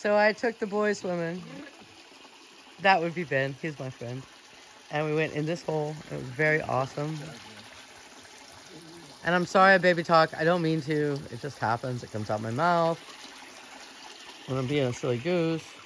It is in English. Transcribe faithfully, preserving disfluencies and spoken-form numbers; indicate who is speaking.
Speaker 1: So I took the boys swimming. That would be Ben. He's my friend. And we went in this hole. It was very awesome. And I'm sorry I baby talk. I don't mean to. It just happens. It comes out my mouth when I'm being a silly goose.